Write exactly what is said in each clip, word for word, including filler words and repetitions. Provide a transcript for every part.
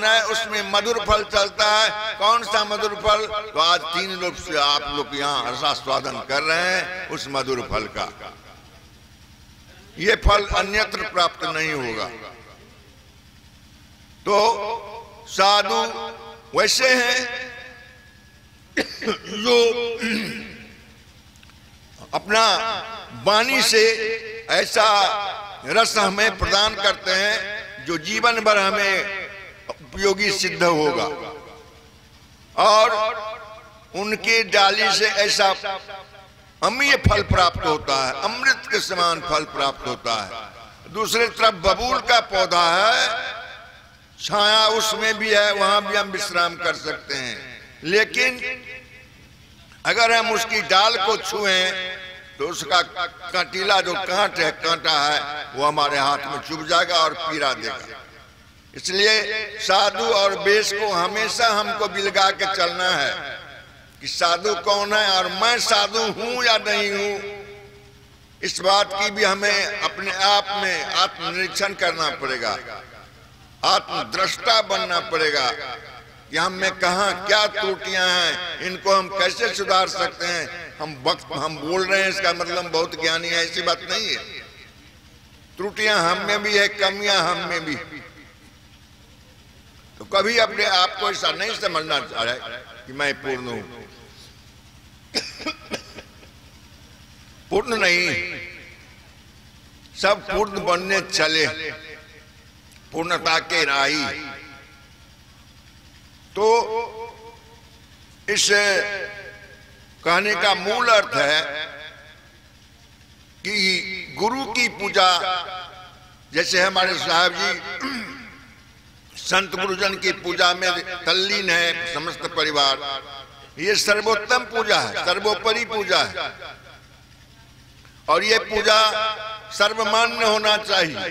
पान है उसमें मधुर फल चलता है। कौन सा मधुर फल? तो आज तीन रूप से आप लोग यहाँ रसास्वादन कर रहे हैं उस मधुर फल का। ये फल अन्यत्र प्राप्त नहीं होगा। तो साधु वैसे हैं जो अपना वाणी से ऐसा रस हमें प्रदान करते हैं जो जीवन भर हमें उपयोगी सिद्ध होगा, और उनकी डाली से ऐसा अमीय फल प्राप्त होता है, अमृत के समान फल प्राप्त होता है। दूसरी तरफ बबूल का पौधा है, छाया उसमें भी है, वहां भी हम विश्राम कर सकते हैं, लेकिन अगर हम उसकी डाल को छुएं तो उसका कांटीला जो कांट है, कांटा है, वो हमारे हाथ में चुभ जाएगा और पीड़ा देगा। इसलिए साधु और वेश को हमेशा हमको बिलगा के चलना है कि साधु कौन है और मैं साधु हूं या नहीं हूं। इस बात की भी हमें अपने आप में आत्मनिरीक्षण करना पड़ेगा, आत्मद्रष्टा बनना पड़ेगा कि हम में कहाँ क्या त्रुटियां हैं, इनको हम कैसे सुधार सकते हैं। हम वक्त हम बोल रहे हैं इसका मतलब बहुत ज्ञानी है, ऐसी बात नहीं है। त्रुटियां हम में भी है, कमियां हम में भी। तो कभी अपने आप को ऐसा नहीं समझना चाह रहा कि मैं पूर्ण हूं। पूर्ण नहीं, सब पूर्ण बनने चले, पूर्णता के राही। तो इस कहने का मूल अर्थ है कि गुरु की पूजा, जैसे हमारे साहब जी संत गुरुजन की पूजा में तल्लीन है समस्त परिवार, ये सर्वोत्तम पूजा है, सर्वोपरि पूजा है, और ये पूजा सर्वमान्य होना चाहिए।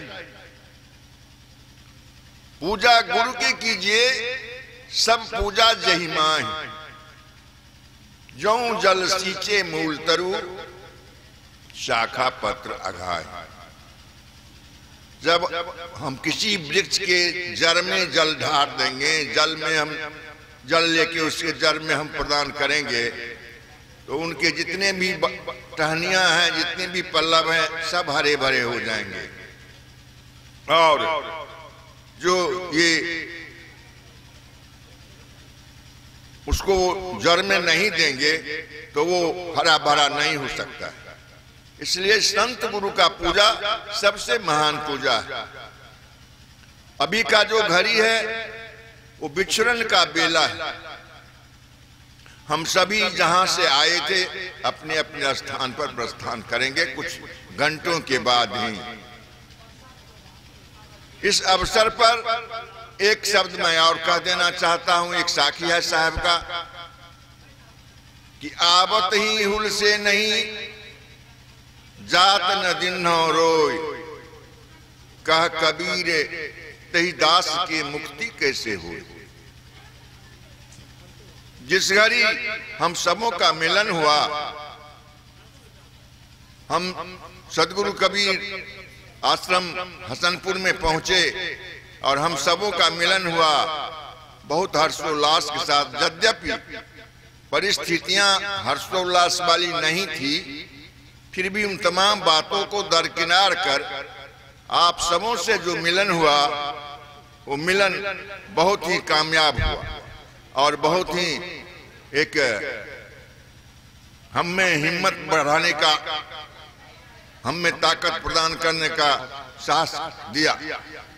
पूजा गुरु की कीजिए, सब पूजा जही माही, जौ जल सींचे मूल तरु, शाखा पत्र अघाय। जब हम किसी वृक्ष के जड़ में जल ढार देंगे, जल में हम जल लेके उसके जड़ में हम प्रदान करेंगे, तो उनके जितने भी टहनियां हैं, जितने भी पल्लव हैं, सब हरे भरे हो जाएंगे। और जो ये उसको जड़ में नहीं देंगे तो वो हरा भरा नहीं हो सकता। इसलिए संत गुरु का पूजा सबसे महान पूजा है। अभी का जो घड़ी है वो विचरण का बेला है। हम सभी जहां से आए थे अपने अपने स्थान पर प्रस्थान करेंगे कुछ घंटों के बाद ही। इस अवसर पर एक शब्द मैं और कह देना चाहता हूं, एक साखी है साहब का कि आवत ही हुल से नहीं, जात न दिन रोय, कह कबीर तही दास की मुक्ति कैसे हो। जिस घड़ी हम सबों का मिलन हुआ, हम सदगुरु कबीर आश्रम हसनपुर में पहुंचे और हम सबों का मिलन हुआ बहुत हर्षोल्लास के साथ। यद्यपि परिस्थितियां हर्षोल्लास वाली नहीं थी, फिर भी उन तमाम बातों को दरकिनार कर आप सबों से जो मिलन हुआ वो मिलन बहुत ही कामयाब हुआ और बहुत ही एक हम में हिम्मत बढ़ाने का, हम में ताकत प्रदान करने का साहस दिया।